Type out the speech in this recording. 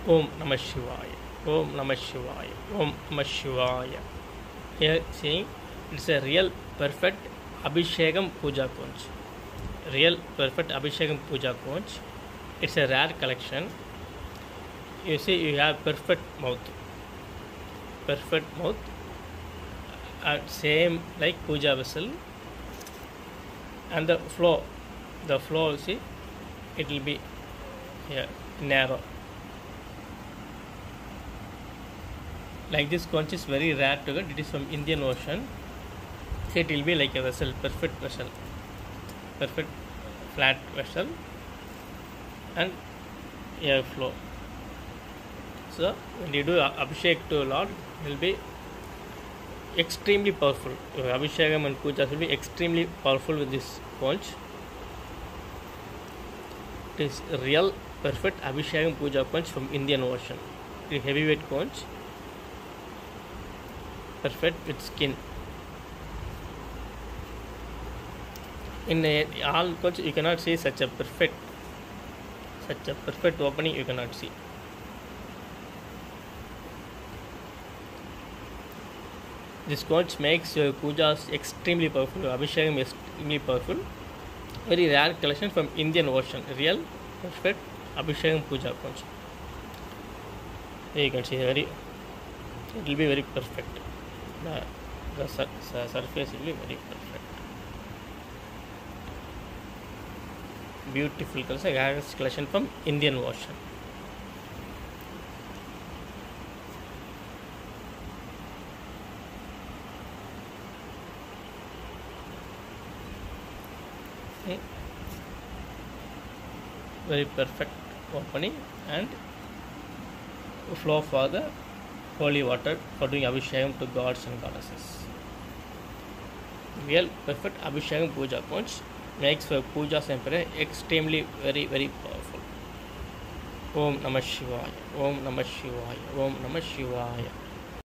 Om Namah Shivaya. Om Namah Shivaya. Om Namah Shivaya. Here saying it's a real perfect Abhishekam Puja Kunj. Real perfect Abhishekam Puja Kunj. It's a rare collection. You see, you have perfect mouth. Perfect mouth. Same like puja vessel. And the flow, you see, it will be here narrow. Like this conch is very rare to get. It is from Indian Ocean. So it will be like a vessel, perfect flat vessel, and air flow. So when you do Abhishek to Lord, it will be extremely powerful. Abhishekam and pujas will be extremely powerful with this conch. It is real perfect Abhishekam puja conch from Indian Ocean. It is heavyweight conch, perfect with skin. In all conch you cannot see such a perfect opening. You cannot see. This conch makes your pujas extremely powerful. Abhishekam is extremely powerful. Very rare collection from Indian Ocean. Real perfect Abhishekam puja conch. Here you can see it will be very perfect. The surface will be very perfect. Beautiful collection from Indian Ocean. Very perfect opening and flow for the holy water for doing Abhishekam to gods and goddesses. Real perfect Abhishekam puja conch makes for puja emperor extremely very powerful. Om Namah Shivaya. Om Namah Shivaya. Om Namah Shivaya.